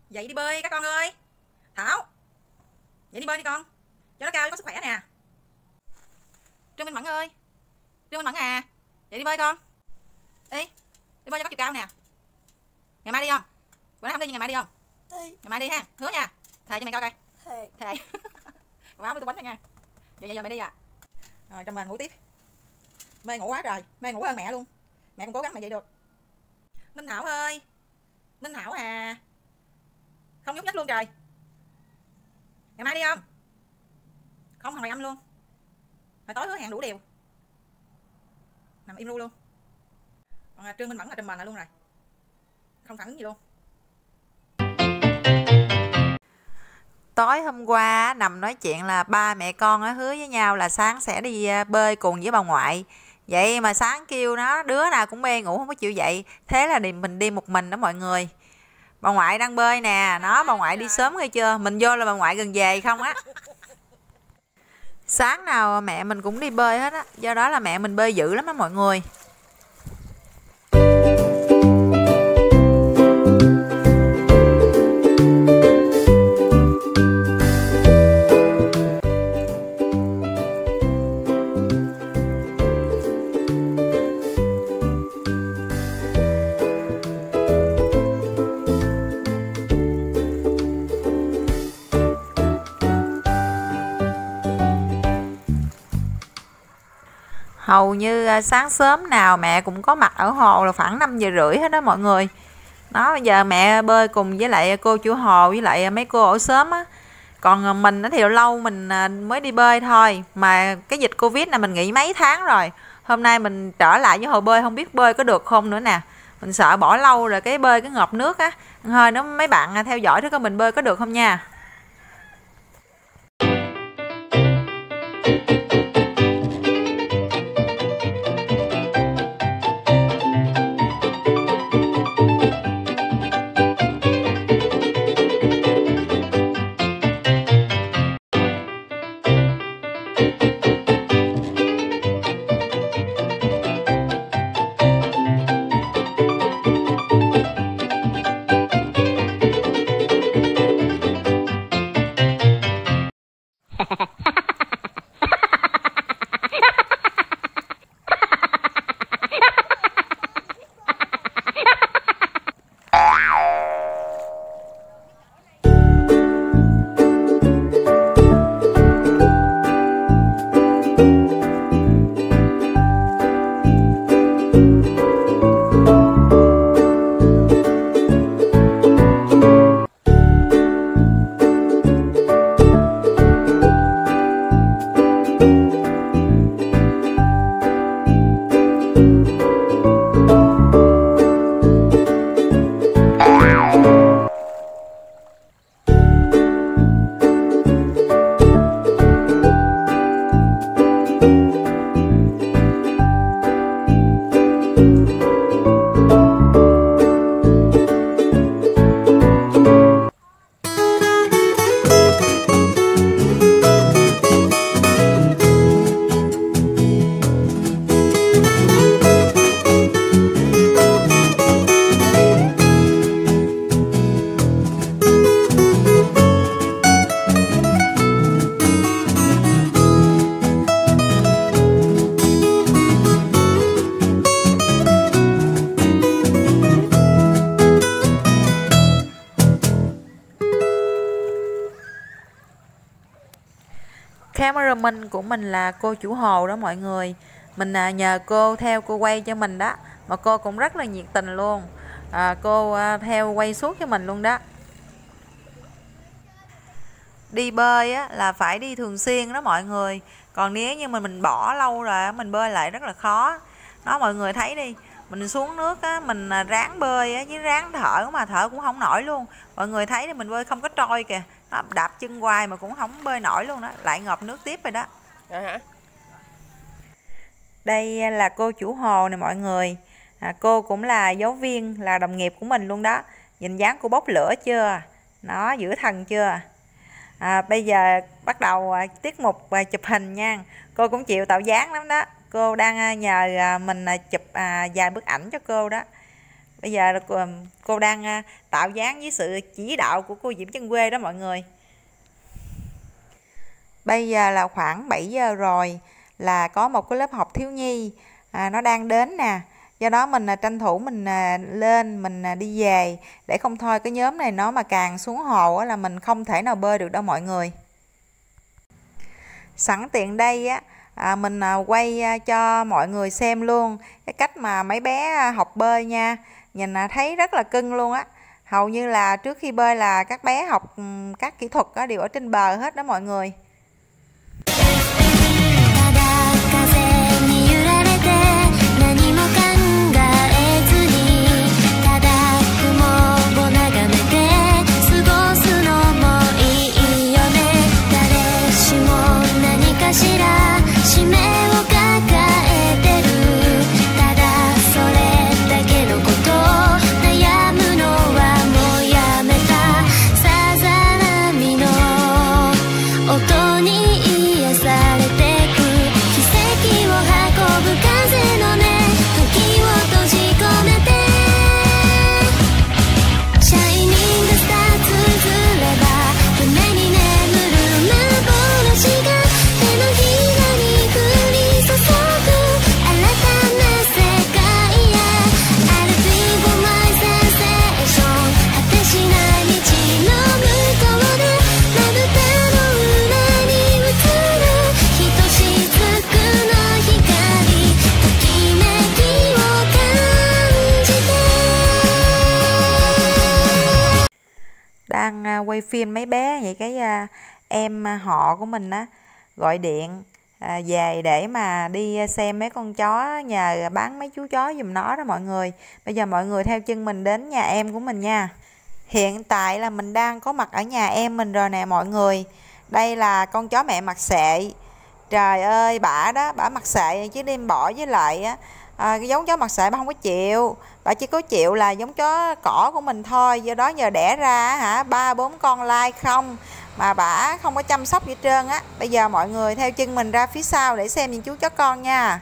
Dậy đi bơi các con ơi. Thảo, dậy đi bơi đi con, cho nó cao có sức khỏe nè. Trương Minh Mẫn ơi, Trương Minh Mẫn à, dậy đi bơi con. Đi, đi bơi cho có chiều cao nè. Ngày mai đi không? Bữa nay không đi nhưng ngày mai đi không? Đi. Ngày mai đi ha, hứa nha. Thề cho mày coi coi. Thề. Thề. Còn áo với tôi bánh nha. Vậy giờ mày đi à? Rồi trong mình ngủ tiếp. Mê ngủ quá trời, mê ngủ hơn mẹ luôn. Mẹ cũng cố gắng mày dậy được. Minh Thảo ơi, Minh Thảo à, không nhúc nhích luôn trời. Ngày mai đi không? Không thằng này âm luôn. Hồi tối hứa hẹn đủ điều. Nằm im ru luôn. Còn Trương Minh Mẫn là trùm mền lại luôn rồi. Không phản ứng gì luôn. Tối hôm qua nằm nói chuyện là ba mẹ con hứa với nhau là sáng sẽ đi bơi cùng với bà ngoại. Vậy mà sáng kêu nó đứa nào cũng mê ngủ không có chịu dậy. Thế là mình đi một mình đó mọi người. Bà ngoại đang bơi nè, bà ngoại đi sớm nghe chưa? Mình vô là bà ngoại gần về không á. Sáng nào mẹ mình cũng đi bơi hết á, do đó là mẹ mình bơi dữ lắm á mọi người. Hầu như sáng sớm nào mẹ cũng có mặt ở hồ là khoảng 5 giờ rưỡi hết đó mọi người. Đó, bây giờ mẹ bơi cùng với lại cô chủ hồ với lại mấy cô ở xóm á. Còn mình thì lâu mình mới đi bơi thôi. Mà cái dịch Covid này mình nghỉ mấy tháng rồi. Hôm nay mình trở lại với hồ bơi không biết bơi có được không nữa nè. Mình sợ bỏ lâu rồi cái bơi cái ngợp nước á. Thôi nó mấy bạn theo dõi thử coi mình bơi có được không nha. Cameraman của mình là cô chủ hồ đó mọi người. Mình nhờ cô theo cô quay cho mình đó. Mà cô cũng rất là nhiệt tình luôn. Cô theo quay suốt cho mình luôn đó. Đi bơi á, là phải đi thường xuyên đó mọi người. Còn nếu như mình bỏ lâu rồi mình bơi lại rất là khó. Đó mọi người thấy đi. Mình xuống nước á, mình ráng bơi á, với ráng thở mà thở cũng không nổi luôn. Mọi người thấy thì mình bơi không có trôi kìa. Nó đạp chân hoài mà cũng không bơi nổi luôn đó. Lại ngập nước tiếp rồi đó. Hả? Đây là cô chủ hồ nè mọi người. Cô cũng là giáo viên, là đồng nghiệp của mình luôn đó. Nhìn dáng cô bốc lửa chưa? Nó dữ thần chưa? Bây giờ bắt đầu tiết mục chụp hình nha. Cô cũng chịu tạo dáng lắm đó. Cô đang nhờ mình chụp vài bức ảnh cho cô đó. Bây giờ là cô đang tạo dáng với sự chỉ đạo của cô Diễm Chân Quê đó mọi người. Bây giờ là khoảng 7 giờ rồi, là có một cái lớp học thiếu nhi nó đang đến nè. Do đó mình tranh thủ mình lên mình đi về, để không thôi cái nhóm này nó mà càng xuống hồ là mình không thể nào bơi được đâu mọi người. Sẵn tiện đây á, mình quay cho mọi người xem luôn cái cách mà mấy bé học bơi nha. Nhìn thấy rất là cưng luôn á. Hầu như là trước khi bơi là các bé học các kỹ thuật đều ở trên bờ hết đó mọi người. Đang quay phim mấy bé vậy cái em họ của mình á gọi điện về để mà đi xem mấy con chó, nhờ bán mấy chú chó giùm nó đó mọi người. Bây giờ mọi người theo chân mình đến nhà em của mình nha. Hiện tại là mình đang có mặt ở nhà em mình rồi nè mọi người. Đây là con chó mẹ mặt xệ. Trời ơi, bả đó, bả mặt xệ chứ đem bỏ với lại á cái giống chó mặt xệ bả không có chịu. Bả chỉ có chịu là giống chó cỏ của mình thôi. Do đó giờ đẻ ra hả 3-4 con lai không, mà bả không có chăm sóc gì trơn á. Bây giờ mọi người theo chân mình ra phía sau để xem những chú chó con nha.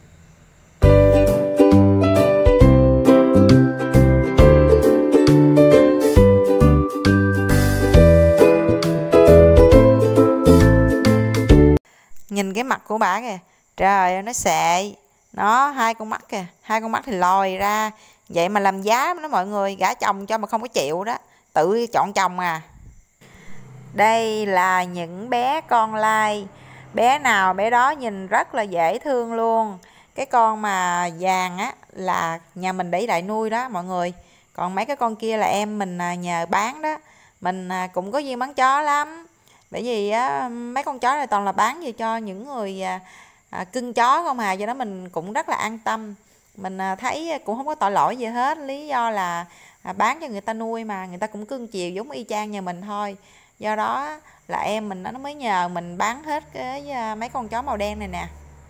Nhìn cái mặt của bả kìa, trời ơi nó xệ. Nó hai con mắt kìa, hai con mắt thì lòi ra. Vậy mà làm giá đó mọi người, gả chồng cho mà không có chịu đó, tự chọn chồng à. Đây là những bé con lai. Bé nào bé đó nhìn rất là dễ thương luôn. Cái con mà vàng á là nhà mình để lại nuôi đó mọi người. Còn mấy cái con kia là em mình nhờ bán đó. Mình cũng có duyên bán chó lắm. Bởi vì á, mấy con chó này toàn là bán về cho những người cưng chó không à. Do đó mình cũng rất là an tâm. Mình thấy cũng không có tội lỗi gì hết. Lý do là bán cho người ta nuôi mà, người ta cũng cưng chiều giống y chang nhà mình thôi. Do đó là em mình nó mới nhờ mình bán hết cái mấy con chó màu đen này nè.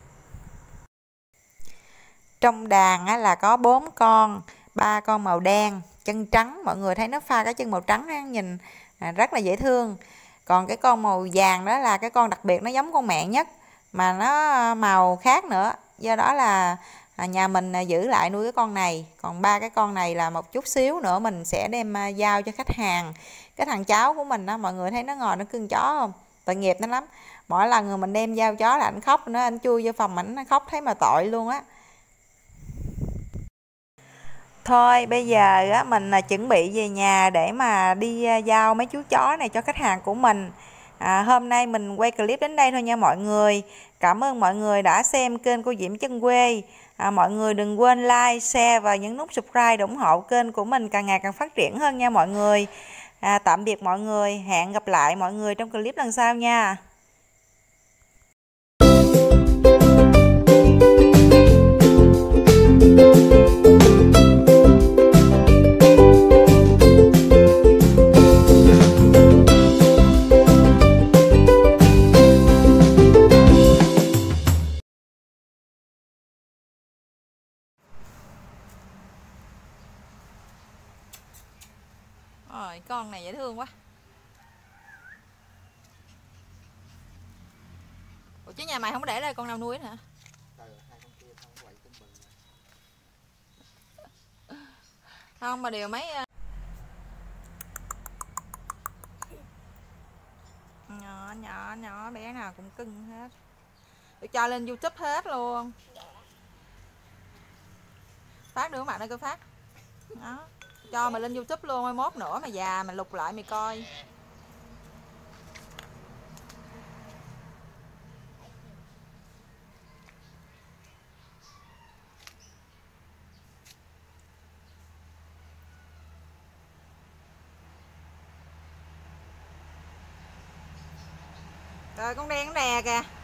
Trong đàn á, là có 4 con, 3 con màu đen, chân trắng. Mọi người thấy nó pha cái chân màu trắng á, nhìn rất là dễ thương. Còn cái con màu vàng đó là cái con đặc biệt, nó giống con mẹ nhất, mà nó màu khác nữa. Do đó là nhà mình giữ lại nuôi cái con này. Còn 3 cái con này là một chút xíu nữa mình sẽ đem giao cho khách hàng. Cái thằng cháu của mình á, mọi người thấy nó ngồi nó cưng chó không? Tội nghiệp nó lắm. Mỗi lần người mình đem giao chó là anh khóc, anh chui vô phòng ảnh khóc thấy mà tội luôn á. Thôi bây giờ á, mình chuẩn bị về nhà để mà đi giao mấy chú chó này cho khách hàng của mình. Hôm nay mình quay clip đến đây thôi nha mọi người. Cảm ơn mọi người đã xem kênh cô Diễm Chân Quê. Mọi người đừng quên like, share và nhấn nút subscribe để ủng hộ kênh của mình càng ngày càng phát triển hơn nha mọi người. Tạm biệt mọi người, hẹn gặp lại mọi người trong clip lần sau nha. Rồi, con này dễ thương quá. Ủa chứ nhà mày không có để lại con nào nuôi nữa hả? Không mà đều mấy nhỏ nhỏ nhỏ bé nào cũng cưng hết, được cho lên YouTube hết luôn. Phát đứa mặt đây, cô Phát đó, cho mày lên YouTube luôn, mai mốt nữa mày già mày lục lại mày coi. Rồi con đen đè kìa.